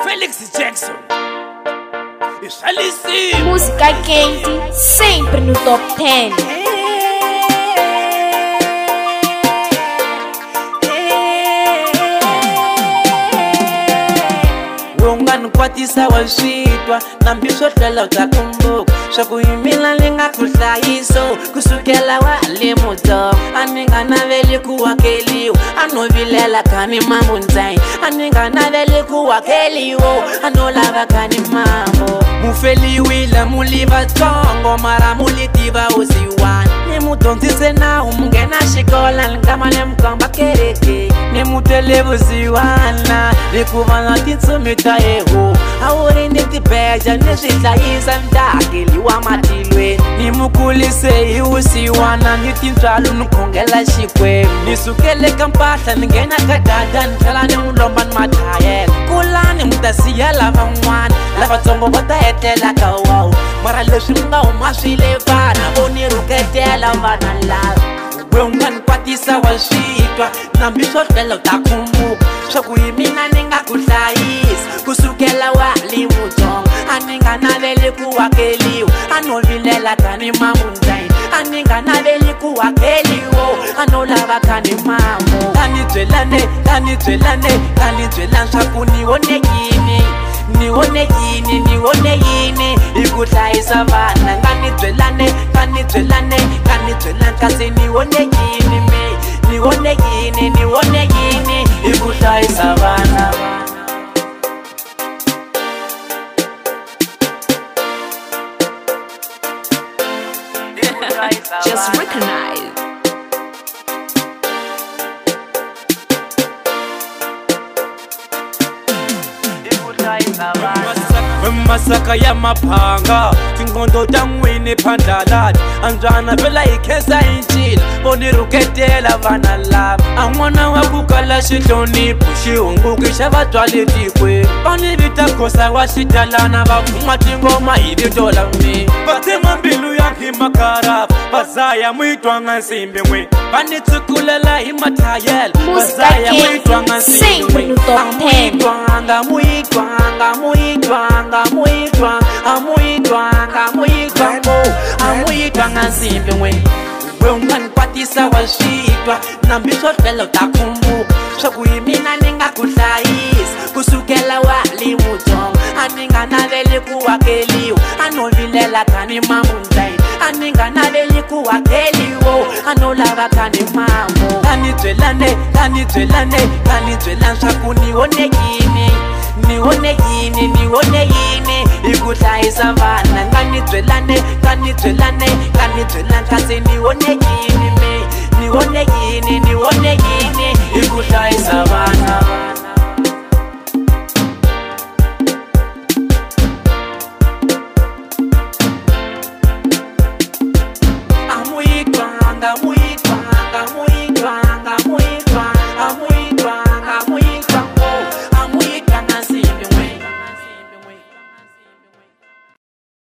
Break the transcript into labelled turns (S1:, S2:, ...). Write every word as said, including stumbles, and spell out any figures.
S1: Felix Jackson. Xalíssimo.
S2: Música quente, sempre no top dez.
S1: Kwatisa washitwa na mbisho tlela utakumbuka shakuyimila lingakuhlayiso kusukela wale muto aninganaveli kuwakeliwo anovilela kani mambo nzai aninganaveli kuwakeliwo anolava kani mambo mufeliwile muliva tongo mara mulitiva uziwani nimudonzise na umungena shikola ngamane mkamba kereke nimutelevu ziwana likuvana titsumita yeho awuri nitibeja nishitlayisa mdakeliwa matilwe nimukulise iusiwana nitintswalu nukhongela xikwe nisukele kampahla ningena kadada nitlela nimulomba ni mathayela kulani mutasiya lavan'wana lavatsongo va ta etlela ka wawu mara leswi mi nga huma swile vana vo ni rhuketela vana lava we ungani kwatisa wa switwa nambi swo tlela u ta khumbuka swaku hi mina ni nga ku hlayisa kusukela wali mutsongo a ni nga naveli ku wakeliwa a no vilela kani mamundzayini a ni nga naveli ku wakeliwo a no lava kani mamo kani byelane kani byelane kani byelani swaku ni wone yini ni wone yini ni wone yini hi ku hlayisa vana ngani byelane kani byelane kani byelani kasi ni wone yini mi ni wone yini ni wone yini hi ku hlayisa vana.
S2: Just recognize.
S1: Masaka ya maphanga tingondo ta n'wini phandalati antswana vela hi khensa hi ncila vo ni rhuketela vana lava a n'wana wa ku kala xihlonipho xihunguki xa vatswali tikweni va ni vita khosa wa xitalana va khuma tingoma hi vito la mina va tsema mbilu ya khimakarafa va zaya muyitwanga nsimbi n'wini va ni tsikulela hi mathayela va zaya muyitwanga nsimbi n'wini a muyitwanga muyitwanga muyitwanga muyitwanga amuyitwanga muyitwanga amuyitwanga nsimbi n'wini we ungani kwatisa wa switwa nambi swo tlela u ta khumbuka swaku hi mina ni nga ku hlayisa kusukela wali mutsongo a ni nga naveli ku wakeliwa a no vilela kani mamundzayini a ni nga naveli ku wakeliwo a no lava kani mamo kani byelane kani byelane kani byelani swaku ni wone yini ni wone yini ni wone yini hi ku hlayisa vana ngani byelane kani byelane kani byelani kasi ni wone yini mi ni wone yini ni wone